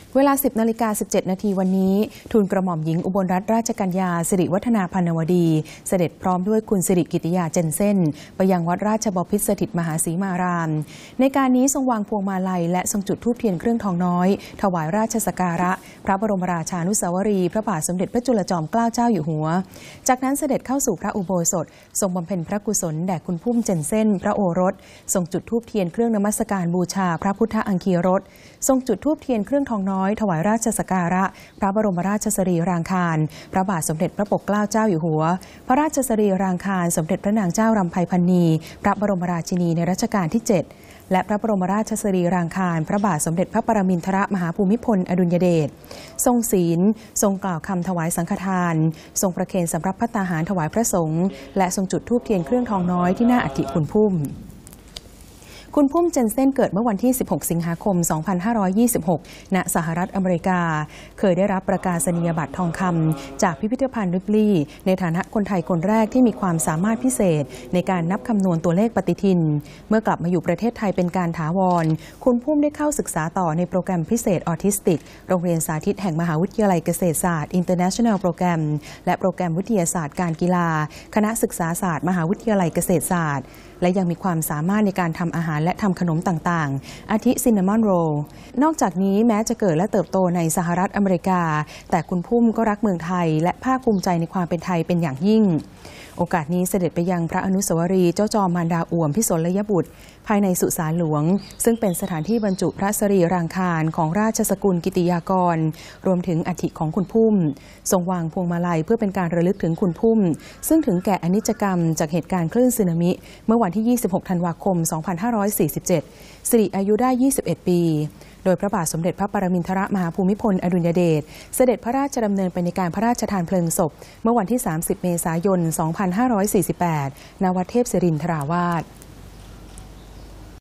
เวลา 10:17 นาทีวันนี้ทูลกระหม่อมหญิงอุบลรัตนราชกัญญาสิริวัฒนาพรรณวดีเสด็จพร้อมด้วยคุณสิริกิติยาเจนเซ่นไปยังวัดราชบพิตรสถิตมหาสีมารามในการนี้ทรงวางพวงมาลัยและทรงจุดธูปเทียนเครื่องทองน้อยถวายราชสักการะพระบรมราชานุสาวรีย์พระบาทสมเด็จพระจุลจอมเกล้าเจ้าอยู่หัวจากนั้นเสด็จเข้าสู่พระอุโบสถทรงบำเพ็ญพระกุศลแด่คุณพุ่มเจนเซ่นพระโอรสทรงจุดธูปเทียนเครื่องนมัสการบูชาพระพุทธอังคีรสทรงจุดธูปเทียนเครื่องทองน้อยถวายราชสักการะพระบรมราชสรีรางคารพระบาทสมเด็จพระปกเกล้าเจ้าอยู่หัวพระราชสรีรางคารสมเด็จพระนางเจ้ารำไพพรรณีพระบรมราชินีในรัชกาลที่ 7และพระบรมราชสรีรางคารพระบาทสมเด็จพระปรมินทรมหาภูมิพลอดุลยเดชทรงศีลทรงกล่าวคำถวายสังฆทานทรงประเคนสำรับภัตตาหารถวายพระสงฆ์และทรงจุดธูปเทียนเครื่องทองน้อยที่หน้าอัฐิคุณพุ่มคุณพุ่มเจนเซ่นเกิดเมื่อวันที่ 16 สิงหาคม 2526 ณ สหรัฐอเมริกาเคยได้รับประกาศนียบัตรทองคำจากพิพิธภัณฑ์ริปลีย์ในฐานะคนไทยคนแรกที่มีความสามารถพิเศษในการนับคำนวณตัวเลขปฏิทินเมื่อกลับมาอยู่ประเทศไทยเป็นการถาวรคุณพุ่มได้เข้าศึกษาต่อในโปรแกรมพิเศษออทิสติกโรงเรียนสาธิตแห่งมหาวิทยาลัยเกษตรศาสตร์ International โปรแกรมและโปรแกรมวิทยาศาสตร์การกีฬาคณะศึกษาศาสตร์มหาวิทยาลัยเกษตรศาสตร์และยังมีความสามารถในการทำอาหารและทำขนมต่างๆอาทิซินนามอนโรลนอกจากนี้แม้จะเกิดและเติบโตในสหรัฐอเมริกาแต่คุณพุ่มก็รักเมืองไทยและภาคภูมิใจในความเป็นไทยเป็นอย่างยิ่งโอกาสนี้เสด็จไปยังพระอนุสาวรีย์เจ้าจอมมารดาอ่วมพิศลยบุตรภายในสุสานหลวงซึ่งเป็นสถานที่บรรจุพระสรีรางคารของราชสกุลกิติยากรรวมถึงอัฐิของคุณพุ่มทรงวางพวงมาลัยเพื่อเป็นการระลึกถึงคุณพุ่มซึ่งถึงแก่อนิจกรรมจากเหตุการณ์คลื่นสึนามิเมื่อวันที่ 26 ธันวาคม 2547 สิริอายุได้ 21 ปีโดยพระบาทสมเด็จพระปรมินทรมหาภูมิพลอดุลยเดชเสด็จพระราชดำเนินไปในการพระราชทานเพลิงศพเมื่อวันที่ 30 เมษายน 2548 ณ วัดเทพศิรินทราวาส